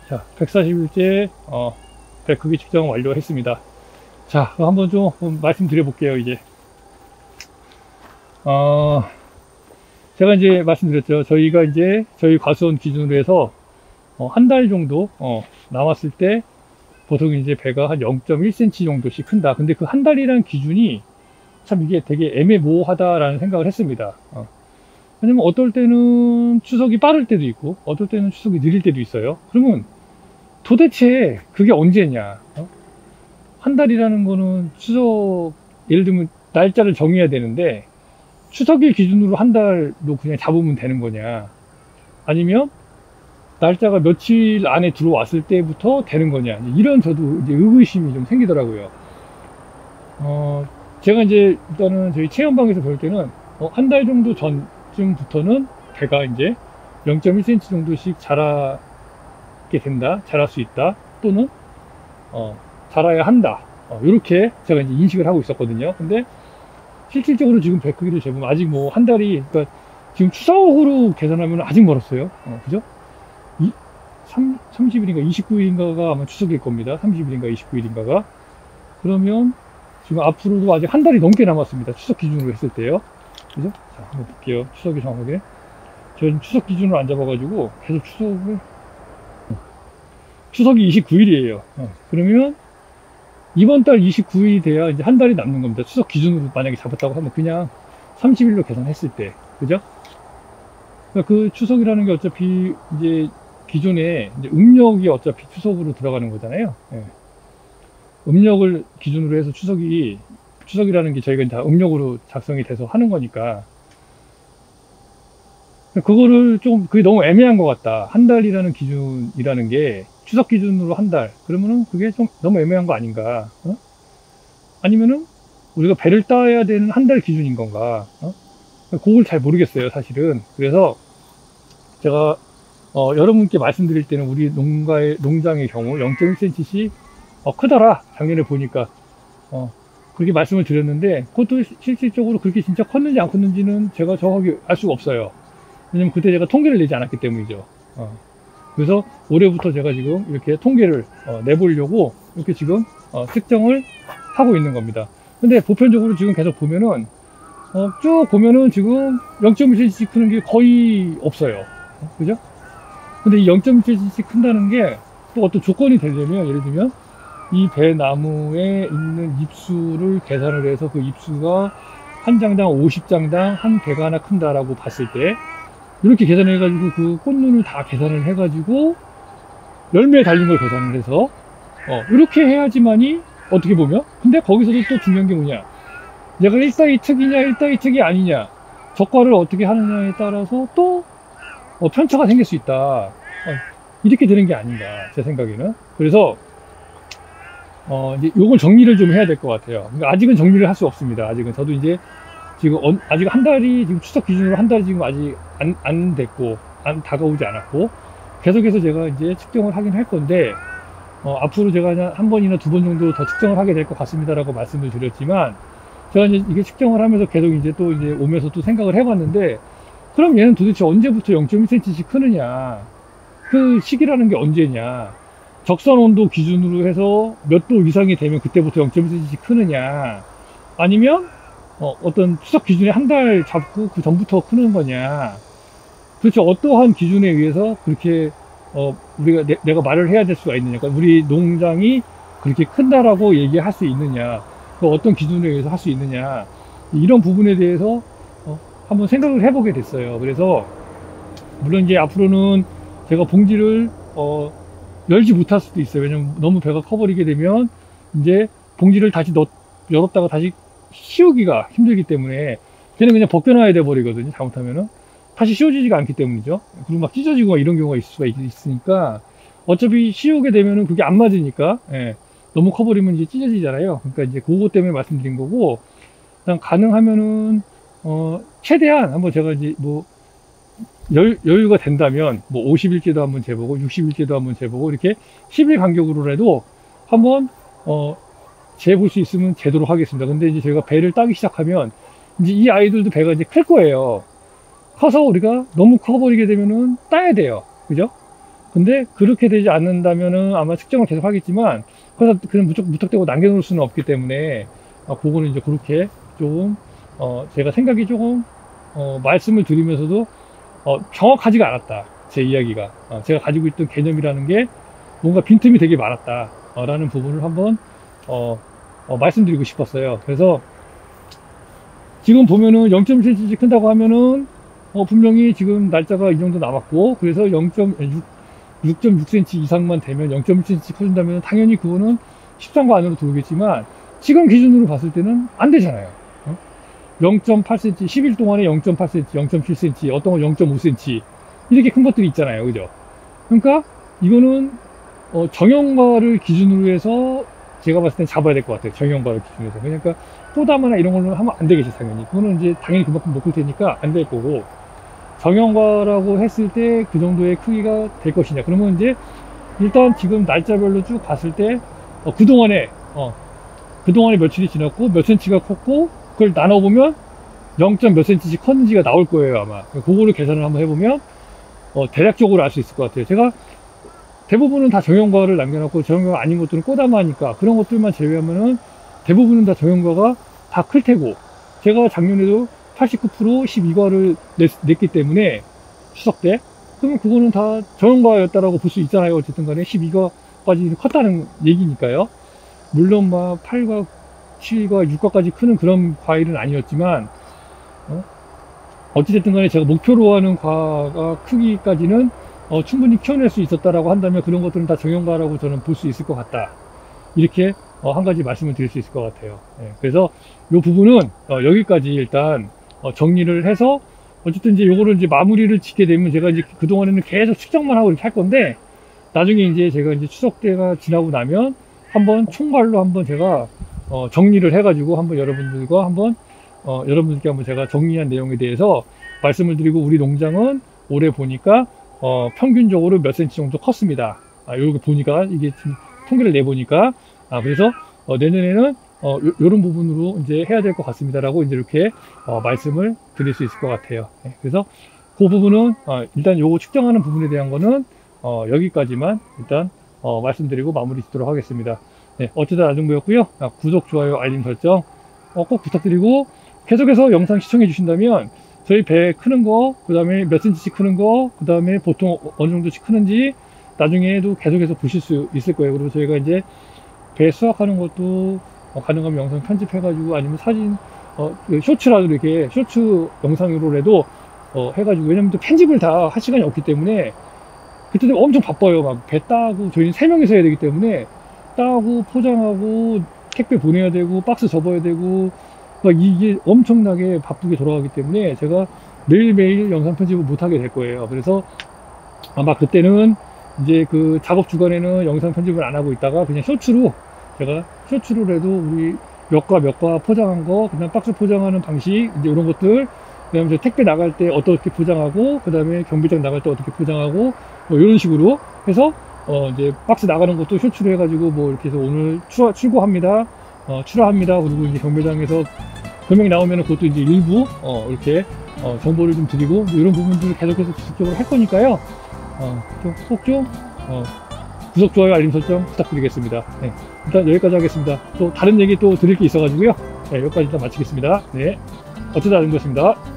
자, 140일째 배 크기 측정 완료했습니다. 자, 한번 좀 말씀드려 볼게요. 이제 제가 이제 말씀드렸죠. 저희가 이제 저희 과수원 기준으로 해서 한 달 정도 남았을 때 보통 이제 배가 한 0.1cm 정도씩 큰다. 근데 그 한 달이라는 기준이 참 이게 되게 애매모호하다라는 생각을 했습니다. 왜냐면 어떨 때는 추석이 빠를 때도 있고 어떨 때는 추석이 느릴 때도 있어요. 그러면 도대체 그게 언제냐? 한 달이라는 거는 추석, 예를 들면 날짜를 정해야 되는데 추석일 기준으로 한 달로 그냥 잡으면 되는 거냐? 아니면 날짜가 며칠 안에 들어왔을 때부터 되는 거냐? 이런 저도 이제 의구심이 좀 생기더라고요. 제가 이제 일단은 저희 체험방에서 볼 때는 한 달 정도 전쯤부터는 배가 이제 0.1cm 정도씩 자라게 된다, 자랄 수 있다, 또는 자라야 한다. 이렇게 제가 이제 인식을 하고 있었거든요. 근데 실질적으로 지금 배 크기를 재보면 아직 뭐 한 달이, 그러니까 지금 추석으로 계산하면 아직 멀었어요. 그죠? 30일인가 29일인가가 아마 추석일 겁니다. 30일인가 29일인가가. 그러면 지금 앞으로도 아직 한 달이 넘게 남았습니다. 추석 기준으로 했을 때요. 그죠? 자, 한번 볼게요. 추석이 정확하게. 저는 추석 기준으로 안 잡아가지고 계속 추석이 29일이에요. 그러면 이번 달 29일이 돼야 이제 한 달이 남는 겁니다. 추석 기준으로 만약에 잡았다고 하면 그냥 30일로 계산했을 때. 그죠? 그러니까 그 추석이라는 게 어차피 이제 기존에 이제 음력이 어차피 추석으로 들어가는 거잖아요. 음력을 기준으로 해서 추석이라는 게 저희가 다 음력으로 작성이 돼서 하는 거니까. 그거를 좀, 그게 너무 애매한 것 같다. 한 달이라는 기준이라는 게 추석 기준으로 한 달. 그러면은 그게 좀 너무 애매한 거 아닌가. 아니면은 우리가 배를 따야 되는 한 달 기준인 건가. 그걸 잘 모르겠어요, 사실은. 그래서 제가 여러분께 말씀드릴 때는 우리 농장의 경우 0.1cm씩 크더라. 작년에 보니까 그렇게 말씀을 드렸는데 그것도 실질적으로 그렇게 진짜 컸는지 안 컸는지는 제가 정확히 알 수가 없어요. 왜냐면 그때 제가 통계를 내지 않았기 때문이죠. 그래서 올해부터 제가 지금 이렇게 통계를 내보려고 이렇게 지금 측정을 하고 있는 겁니다. 근데 보편적으로 지금 계속 보면은 쭉 보면은 지금 0.1cm씩 크는 게 거의 없어요. 그죠? 근데 이 0.1cm씩 큰다는 게 또 어떤 조건이 되려면, 예를 들면 이 배나무에 있는 잎수를 계산을 해서 그 잎수가 한 장당 50장당 한 배가 하나 큰다라고 봤을 때 이렇게 계산해가지고 그 꽃눈을 다 계산을 해가지고 열매에 달린 걸 계산을 해서 이렇게 해야지만이 어떻게 보면, 근데 거기서도 또 중요한 게 뭐냐, 얘가 1따위 특이냐 1따위 특이 아니냐, 적과를 어떻게 하느냐에 따라서 또 편차가 생길 수 있다. 이렇게 되는 게 아닌가, 제 생각에는. 그래서 이제 요걸 정리를 좀 해야 될 것 같아요. 그러니까 아직은 정리를 할 수 없습니다. 아직은 저도 이제 지금 아직 한 달이, 지금 추석 기준으로 한 달이 지금 아직 안 됐고 안 다가오지 않았고, 계속해서 제가 이제 측정을 하긴 할 건데 앞으로 제가 한 번이나 두 번 정도 더 측정을 하게 될 것 같습니다라고 말씀을 드렸지만, 제가 이제 이게 측정을 하면서 계속 이제 또 이제 오면서 또 생각을 해봤는데, 그럼 얘는 도대체 언제부터 0.1cm씩 크느냐, 그 시기라는 게 언제냐, 적선 온도 기준으로 해서 몇 도 이상이 되면 그때부터 0.1cm씩 크느냐, 아니면 어떤 추석 기준에 한 달 잡고 그 전부터 크는 거냐, 도대체 어떠한 기준에 의해서 그렇게 우리가 내가 말을 해야 될 수가 있느냐, 그러니까 우리 농장이 그렇게 큰다라고 얘기할 수 있느냐, 그 어떤 기준에 의해서 할 수 있느냐, 이런 부분에 대해서 한번 생각을 해보게 됐어요. 그래서 물론 이제 앞으로는 제가 봉지를 열지 못할 수도 있어요. 왜냐면 너무 배가 커버리게 되면 이제 봉지를 다시 열었다가 다시 씌우기가 힘들기 때문에 걔는 그냥 벗겨놔야 돼 버리거든요. 잘못하면은 다시 씌워지지가 않기 때문이죠. 그리고 막 찢어지고 이런 경우가 있을 수가 있으니까, 어차피 씌우게 되면은 그게 안 맞으니까, 너무 커버리면 이제 찢어지잖아요. 그러니까 이제 그것 때문에 말씀드린 거고, 일단 가능하면은 최대한 한번 제가 이제 뭐 여유가 된다면 뭐 50일째도 한번 재보고 60일째도 한번 재보고 이렇게 10일 간격으로라도 한번 재볼 수 있으면 재도록 하겠습니다. 근데 이제 저희가 배를 따기 시작하면 이제 이 아이들도 배가 이제 클 거예요. 커서 우리가 너무 커버리게 되면은 따야 돼요. 그죠? 근데 그렇게 되지 않는다면은 아마 측정을 계속 하겠지만, 그래서 그냥 무턱대고 남겨놓을 수는 없기 때문에, 그거는 이제 그렇게 조금, 제가 생각이 조금, 말씀을 드리면서도, 정확하지가 않았다. 제 이야기가. 제가 가지고 있던 개념이라는 게 뭔가 빈틈이 되게 많았다. 라는 부분을 한번, 말씀드리고 싶었어요. 그래서 지금 보면은 0.7cm 큰다고 하면은, 분명히 지금 날짜가 이 정도 남았고, 그래서 6.6cm 이상만 되면 0.1cm 커진다면 당연히 그거는 13과 안으로 들어오겠지만, 지금 기준으로 봤을 때는 안 되잖아요. 0.8cm, 10일 동안에 0.8cm, 0.7cm, 어떤 건 0.5cm, 이렇게 큰 것들이 있잖아요. 그죠? 그러니까 이거는 정형과를 기준으로 해서 제가 봤을 땐 잡아야 될 것 같아요. 정형과를 기준으로 해서. 그러니까 포담이나 이런 걸로 하면 안 되겠죠, 당연히. 그거는 이제 당연히 그만큼 못 클 테니까 안 될 거고, 정형과라고 했을 때 그 정도의 크기가 될 것이냐. 그러면 이제 일단 지금 날짜별로 쭉 봤을 때 그동안에 며칠이 지났고 몇 cm가 컸고, 그걸 나눠보면 0. 몇 cm씩 컸는지가 나올 거예요, 아마. 그거를 계산을 한번 해보면 대략적으로 알 수 있을 것 같아요. 제가 대부분은 다 정형과를 남겨놓고, 정형과가 아닌 것들은 꼬담하니까 그런 것들만 제외하면은 대부분은 다 정형과가 다 클 테고, 제가 작년에도 89% 12과를 냈기 때문에 추석 때, 그러면 그거는 다 정형과였다라고 볼 수 있잖아요. 어쨌든 간에 12과까지 컸다는 얘기니까요. 물론 막 8과 7과 6과까지 크는 그런 과일은 아니었지만, 어찌됐든 간에 제가 목표로 하는 과가 크기까지는 충분히 키워낼 수 있었다라고 한다면 그런 것들은 다 정형과라고 저는 볼 수 있을 것 같다. 이렇게 한 가지 말씀을 드릴 수 있을 것 같아요. 그래서 이 부분은 여기까지 일단 정리를 해서, 어쨌든 이제 요거를 이제 마무리를 짓게 되면 제가 이제 그동안에는 계속 측정만 하고 이렇게 할 건데, 나중에 이제 제가 이제 추석 때가 지나고 나면 한번 총괄로 한번 제가 정리를 해가지고 한번 여러분들과 한번 여러분들께 한번 제가 정리한 내용에 대해서 말씀을 드리고, 우리 농장은 올해 보니까 평균적으로 몇 cm 정도 컸습니다. 요렇게 보니까 이게 통계를 내보니까, 그래서 내년에는 요런 부분으로 이제 해야 될 것 같습니다라고 이제 이렇게 말씀을 드릴 수 있을 것 같아요. 그래서 그 부분은 일단 요거 측정하는 부분에 대한 거는 여기까지만 일단 말씀드리고 마무리 짓도록 하겠습니다. 어쩌다 나중보였고요. 구독, 좋아요, 알림 설정 꼭 부탁드리고, 계속해서 영상 시청해 주신다면 저희 배 크는 거, 그 다음에 몇 cm씩 크는 거, 그 다음에 보통 어느 정도씩 크는지 나중에도 계속해서 보실 수 있을 거예요. 그리고 저희가 이제 배 수확하는 것도 가능하면 영상 편집해가지고, 아니면 사진, 쇼츠라도 이렇게 쇼츠 영상으로라도 해가지고, 왜냐면 또 편집을 다 할 시간이 없기 때문에, 그때 엄청 바빠요. 막 배 따고, 저희는 3명이서 해야 되기 때문에 따고 포장하고 택배 보내야 되고 박스 접어야 되고, 막 이게 엄청나게 바쁘게 돌아가기 때문에 제가 매일매일 영상 편집을 못하게 될 거예요. 그래서 아마 그때는 이제 그 작업 주간에는 영상 편집을 안 하고 있다가 그냥 쇼츠로, 제가 쇼츠로라도 우리 몇 과 포장한 거, 그다음 박스 포장하는 방식, 이제 이런 것들, 그다음에 저 택배 나갈 때 어떻게 포장하고, 그다음에 경비장 나갈 때 어떻게 포장하고, 뭐 이런 식으로 해서 이제 박스 나가는 것도 쇼츠로 해가지고 뭐 이렇게 해서 오늘 출고합니다, 출하합니다. 그리고 이제 경매장에서 금액 나오면 그것도 이제 일부 이렇게 정보를 좀 드리고, 뭐 이런 부분들을 계속해서 지속적으로 할 거니까요. 꼭 좀 구독, 좋아요, 알림 설정 부탁드리겠습니다. 일단 여기까지 하겠습니다. 또 다른 얘기 또 드릴 게 있어가지고요. 여기까지 일단 마치겠습니다. 어쩌다 알림이었습니다.